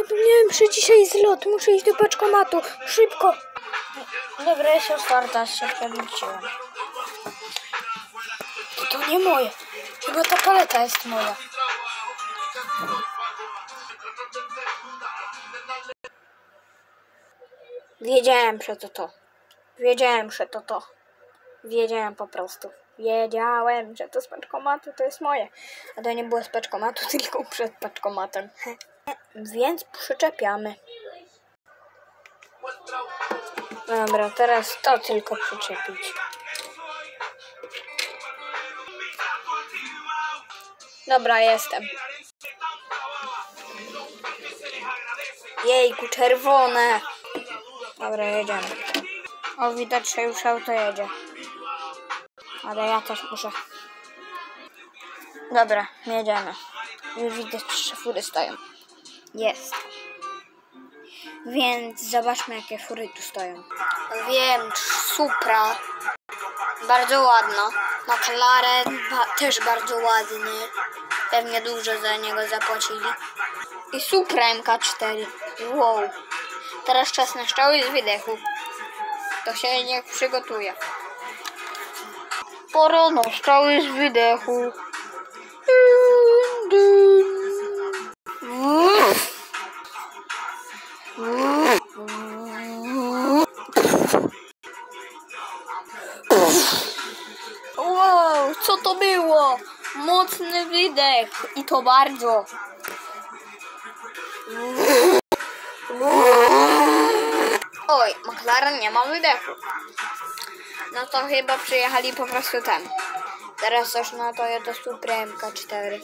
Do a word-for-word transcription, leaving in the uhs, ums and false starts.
Zapomniałem, że dzisiaj zlot. Muszę iść do paczkomatu. Szybko. Dobra, jest otwarta, się przewróciłem. To, to nie moje. Chyba ta paleta jest moja. Wiedziałem, że to to. Wiedziałem, że to to. Wiedziałem po prostu. Wiedziałem, że to z paczkomatu to jest moje. A to nie było z paczkomatu, tylko przed paczkomatem. Więc przyczepiamy. Dobra, teraz to tylko przyczepić. Dobra, jestem. Jejku, czerwone. Dobra, jedziemy. O, widać, że już auto jedzie. Ale ja też muszę. Dobra, jedziemy. Już widać, że fury stoją. Jest. Więc zobaczmy, jakie fury tu stoją. Wiem, Supra. Bardzo ładna. McLaren ba też bardzo ładny. Pewnie dużo za niego zapłacili. I Supra M K cztery. Wow. Teraz czas na strzały z wydechu. To się niech przygotuje. Pora na strzały z wydechu. Wow, co to było? Mocny wydech i to bardzo. Oj, McLaren nie ma wydechu. No to chyba przyjechali po prostu ten. Teraz też na Toyota Supra M K cztery.